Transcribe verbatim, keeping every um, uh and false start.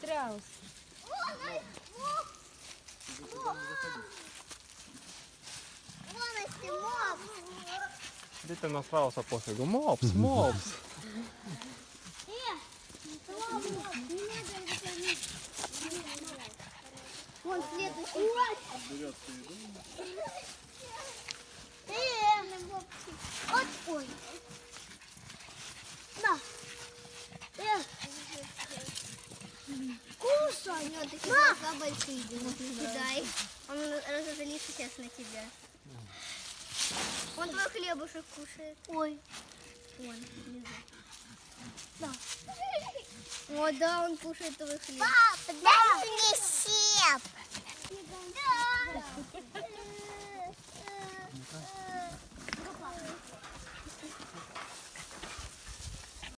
страус. Детям на страуса пофигу. Мопс, мопс. Вон следующий. Вот, ой. На. Кушай. У него такие глаза большие, кидай. Он разозлится сейчас на тебя. Он твой хлебушек кушает. Ой. Вон, внизу. Да. О, да, он кушает твой хлеб. Папа, дай мне сеп.